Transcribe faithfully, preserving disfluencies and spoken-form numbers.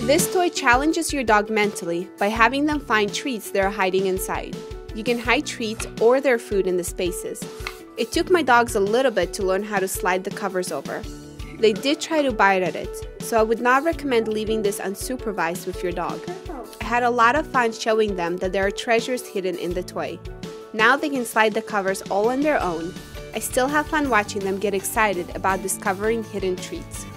This toy challenges your dog mentally by having them find treats they're hiding inside. You can hide treats or their food in the spaces. It took my dogs a little bit to learn how to slide the covers over. They did try to bite at it, so I would not recommend leaving this unsupervised with your dog. I had a lot of fun showing them that there are treasures hidden in the toy. Now they can slide the covers all on their own. I still have fun watching them get excited about discovering hidden treats.